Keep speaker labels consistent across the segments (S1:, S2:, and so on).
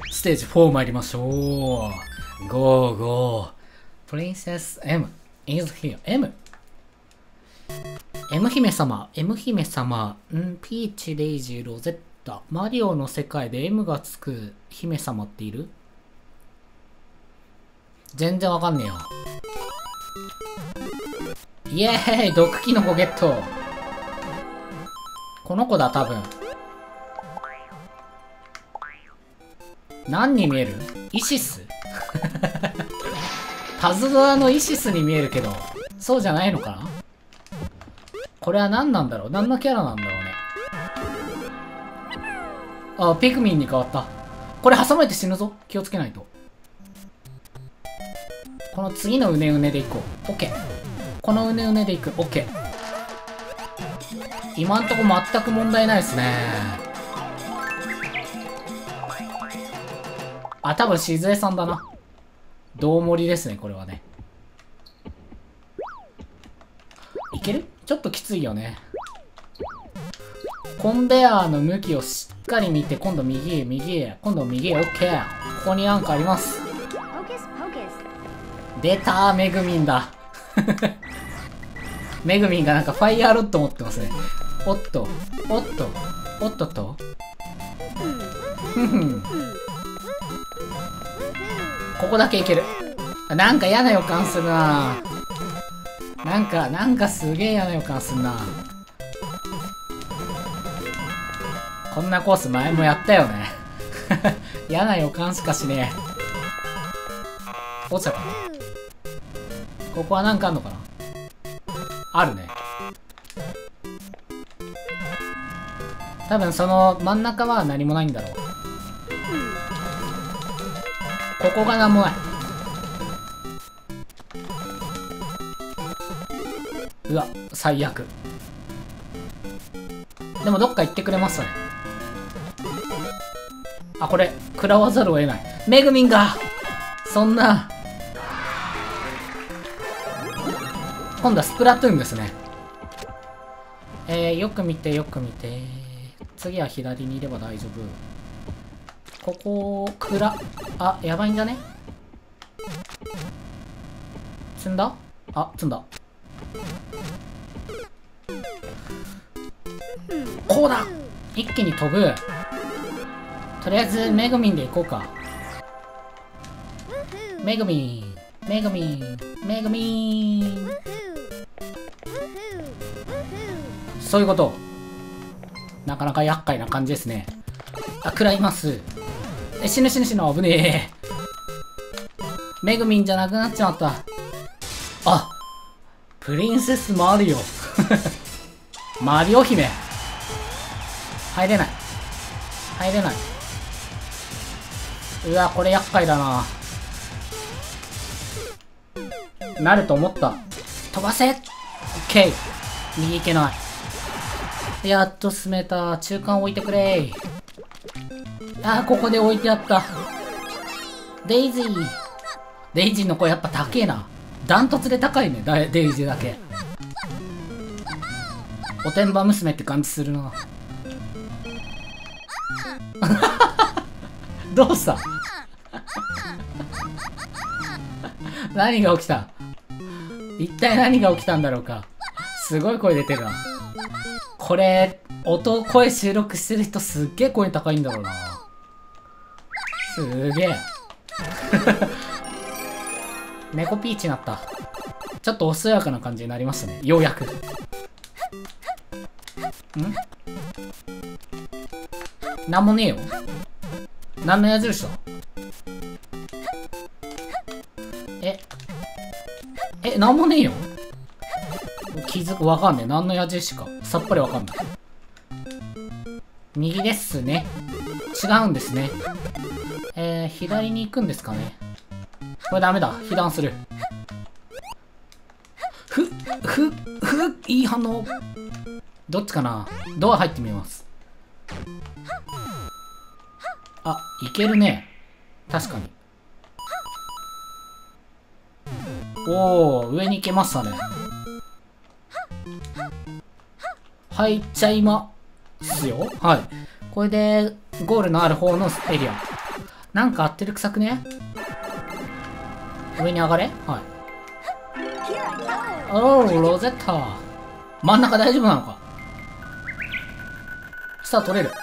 S1: ステージ4参りましょう。ゴーゴー。プリンセス M is here. M 姫様、M 姫様、ピーチ、レイジ、ロゼッタ、マリオの世界で M がつく姫様っている？全然わかんねえよ。イエーイ、毒キノコゲット。この子だ、多分。何に見える？イシスパズドラのイシスに見えるけど、そうじゃないのかな？これは何なんだろう？何のキャラなんだろうね。あ、ピクミンに変わった。これ挟まれて死ぬぞ。気をつけないと。この次のうねうねでいこう。オッケー。このうねうねでいく。オッケー。今んとこ全く問題ないですね。あ、多分しずえさんだな。どう盛りですね、これはね。いける？ちょっときついよね。コンベヤーの向きをしっかり見て、今度右へ、右へ、今度右へ、オッケー。ここになんかあります。出たー、メグミンだ。メグミンがなんかファイヤーロッド持ってますね。おっと、おっと、おっとっと。ふふん。ここだけいける。なんか嫌な予感するな。なんかすげえ嫌な予感するな。こんなコース前もやったよね。嫌な予感しかしねえ。落ちたかな。ここはなんかあんのかな。あるね。多分その真ん中は何もないんだろう。ここがなんもない。うわ、最悪。でもどっか行ってくれますね。あ、これ食らわざるを得ない。メグミンがそんな。今度はスプラトゥーンですね。よく見てよく見て。次は左にいれば大丈夫。ここあ、やばいんじゃね？積んだ？あ、積んだ。こうだ！一気に飛ぶ。とりあえずメグミンで行こうか。メグミン、メグミン、メグミン。そういうこと。なかなか厄介な感じですね。あ、食らいます。死ぬ、危ねえ。メグミンじゃなくなっちまった。あ、プリンセスマリオ。マリオ姫。入れない。うわ、これ厄介だな。なると思った。飛ばせ！オッケー。右行けない。やっと進めた。中間置いてくれ。あー、ここで置いてあった。デイジーの声やっぱ高えな。ダントツで高いね、デイジーだけ。おてんば娘って感じするな。どうした何が起きた？一体何が起きたんだろうか。すごい声出てるな。これ、声収録してる人すっげえ声高いんだろうな。すげえ。猫ピーチになった。ちょっとおすやかな感じになりましたね。ようやく。なんもねえよ。何の矢印だ？なんもねえよ。わかんねえ。何の矢印か。さっぱりわかんない。右ですね。違うんですね。左に行くんですかね。これダメだ。被弾する。いい反応。どっちかな？ドア入ってみます。あ、いけるね。確かに。おー、上に行けましたね。入っちゃいますよ。はい。これで、ゴールのある方のエリア。 なんか合ってる臭くね。上に上がれ。はい。おー、ロゼッタ。真ん中大丈夫なのか。さあ、取れる。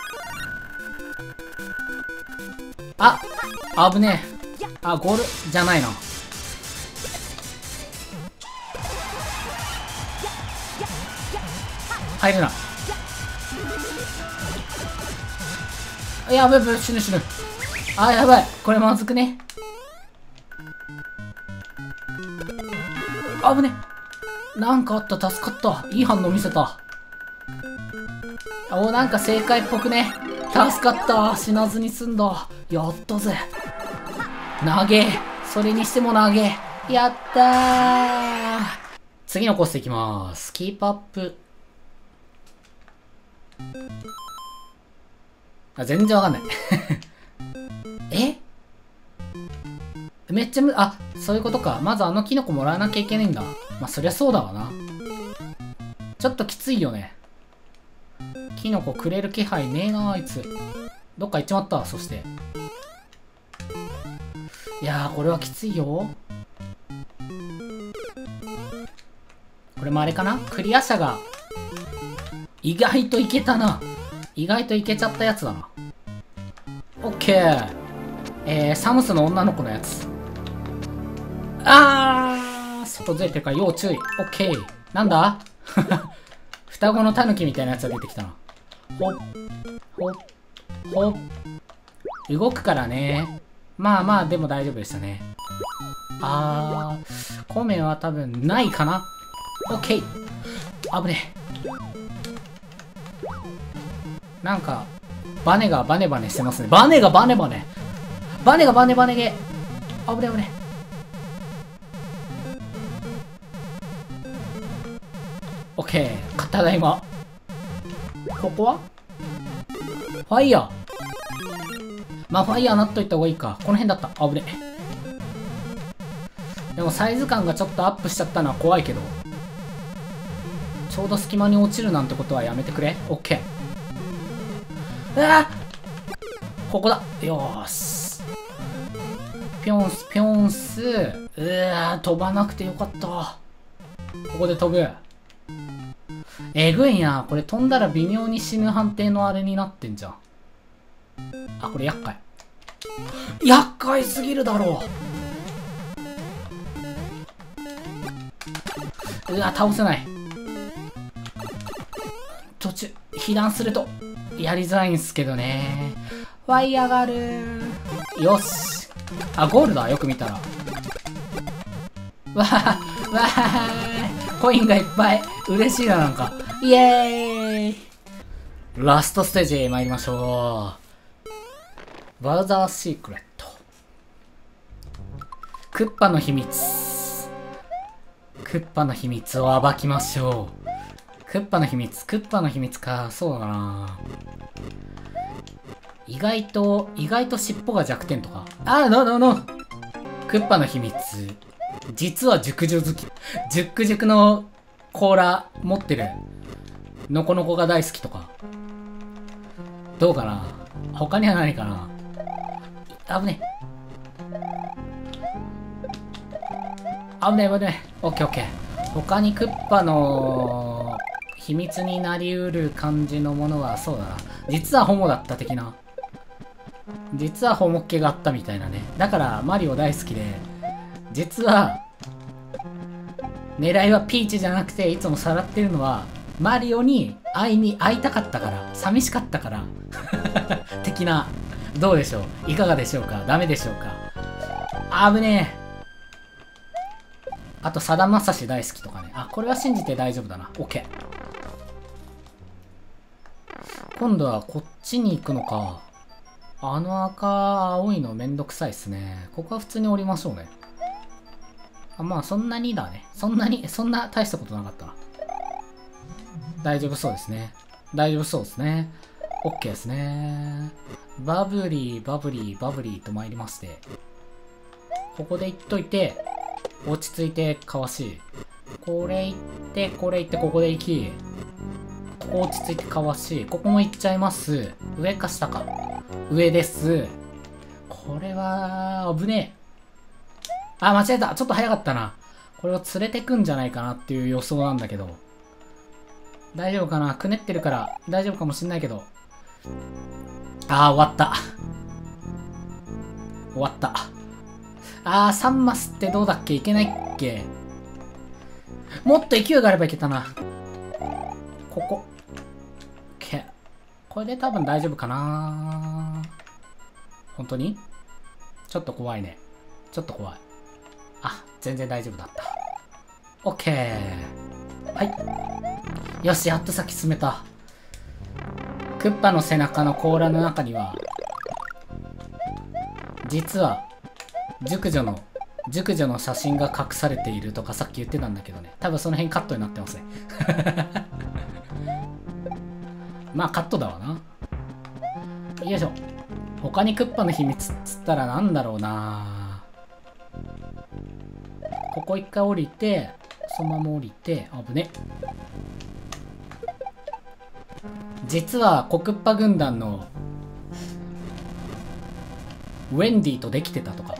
S1: あ、危ねえ。あ、ゴールじゃないな。入るな。やばいやばい、死ぬ死ぬ。あ、やばい。これまずくね。危ね。なんかあった。助かった。いい反応見せた。お、なんか正解っぽくね。助かった。死なずに済んだ。やったぜ。投げ。それにしても投げ。やったー。次のコースいきます。キープアップ。あ、全然わかんない。えめっちゃあ、そういうことか。まずあのキノコもらわなきゃいけないんだ。まあ、そりゃそうだわな。ちょっときついよね。キノコくれる気配ねえな、あいつ。どっか行っちまった、そして。いやー、これはきついよ。これもあれかな？クリア者が、意外といけたな。意外といけちゃったやつだな。オッケー。サムスの女の子のやつ。外ずれてるから要注意。オッケー。なんだ双子のタヌキみたいなやつが出てきたな。ほっ、ほっ、ほっ。動くからね。まあまあ、でも大丈夫でしたね。コメは多分ないかな。オッケー。危ねえ。なんか、バネがバネバネしてますね。バネがバネバネ。バネがバネバネゲ。危ね危ね。オッケー。ただいま。ここはファイヤー。まあ、ファイヤーなっといた方がいいか。この辺だった。危ね。でもサイズ感がちょっとアップしちゃったのは怖いけど。ちょうど隙間に落ちるなんてことはやめてくれ。オッケー。ここだ。よーし。ぴょんす、ぴょんす。飛ばなくてよかった。ここで飛ぶ。えぐいな。これ飛んだら微妙に死ぬ判定のあれになってんじゃん。あ、これ厄介。厄介すぎるだろう。倒せない。途中、被弾すると、やりづらいんすけどね。ファイヤーがある。よし。あ、ゴールだ。よく見たら。わー、コインがいっぱい。嬉しいな、なんか。イエーイ。ラストステージへ参りましょう。バウザーシークレット。クッパの秘密。クッパの秘密を暴きましょう。クッパの秘密。クッパの秘密か。そうだな。意外と尻尾が弱点とか。クッパの秘密。実は熟女好き。熟熟の甲羅持ってる。ノコノコが大好きとか。どうかな。他には何かな。危ねえ。危ねえ危ねえ。オッケーオッケー。他にクッパの秘密になりうる感じのものはそうだな。実はホモだった的な。実はホモっ気があったみたいなね。だからマリオ大好きで、実は狙いはピーチじゃなくていつもさらってるのはマリオに会いたかったから、寂しかったから的な。どうでしょう、いかがでしょうか、ダメでしょうか。危ねえ。あとさだまさし大好きとかね。あ、これは信じて大丈夫だな。 OK。 今度はこっちに行くのか。あの赤青いのめんどくさいっすね。ここは普通に降りましょうね。あ、まあそんなにだね。そんな大したことなかったな。大丈夫そうですね。大丈夫そうですね。OK ですね。バブリー、バブリー、バブリーと参りまして。ここで行っといて、落ち着いてかわしい。これ行って、これ行って、ここで行き。ここ落ち着いてかわしい。ここも行っちゃいます。上か下か。上です。ここれは、危ねえ。あ、間違えた。ちょっと早かったな。これを連れてくんじゃないかなっていう予想なんだけど。大丈夫かな？くねってるから大丈夫かもしんないけど。あー、終わった。終わった。あー、3マスってどうだっけ？いけないっけ？もっと勢いがあればいけたな。ここ。これで多分大丈夫かな。本当に？ちょっと怖いね。ちょっと怖い。あ、全然大丈夫だった。オッケー。はい。よし、やっと先進めた。クッパの背中の甲羅の中には、実は、熟女の写真が隠されているとかさっき言ってたんだけどね。多分その辺カットになってますね。まあカットだわな。よいしょ。他にクッパの秘密っつったらなんだろうな。ここ一回降りて、そのまま降りて、危ね。実はコクッパ軍団のウェンディとできてたとか。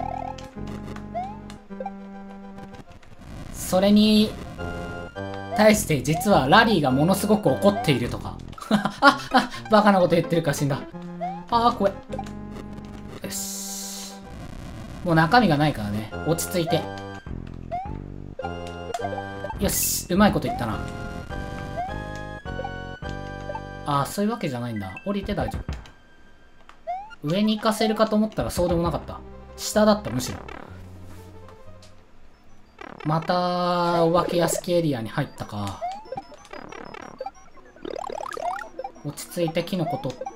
S1: それに対して実はラリーがものすごく怒っているとか。バカなこと言ってるか死んだ。怖い。よし。もう中身がないからね。落ち着いて。よし。うまいこと言ったな。そういうわけじゃないんだ。降りて大丈夫。上に行かせるかと思ったらそうでもなかった。下だった、むしろ。また、お化け屋敷エリアに入ったか。落ち着いてキノコ取って、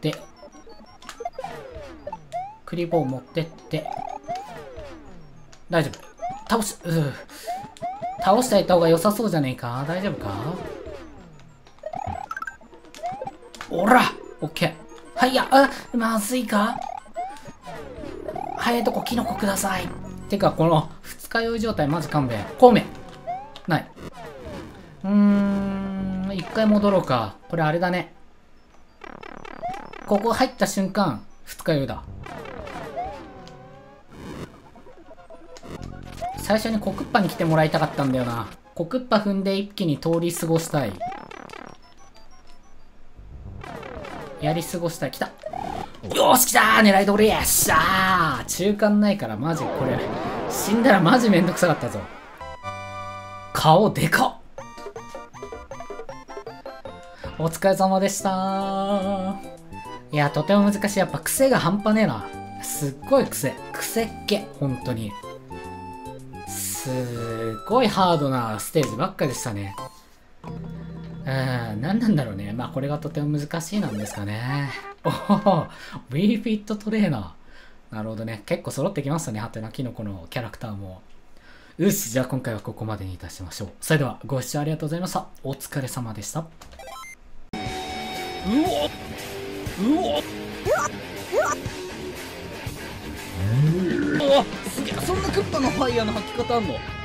S1: クリボー持ってって、大丈夫。倒しておいた方が良さそうじゃねえか。大丈夫か？おら！オッケー。はいや、まずいか？早いとこキノコください。てか、この二日酔い状態マジ勘弁。孔明ない。一回戻ろうか。これあれだね。ここ入った瞬間、二日酔いだ。最初にコクッパに来てもらいたかったんだよな。コクッパ踏んで一気に通り過ごしたい。やり過ごしたい。来た。よーし来たー、狙い通り。よっしゃー。中間ないからマジこれ。死んだらマジめんどくさかったぞ。顔でかっ。お疲れ様でしたー。いや、とても難しい。やっぱ癖が半端ねえな。すっごい癖っ気。本当に。すっごいハードなステージばっかでしたね。何なんだろうね。まあこれがとても難しいなんですかね。おお、Wii Fit トレーナー。なるほどね。結構揃ってきましたね。ハテナキノコのキャラクターも。よし、じゃあ今回はここまでにいたしましょう。それではご視聴ありがとうございました。お疲れ様でした。
S2: すげえ、そんなクッパのファイヤーの吐き方あんの？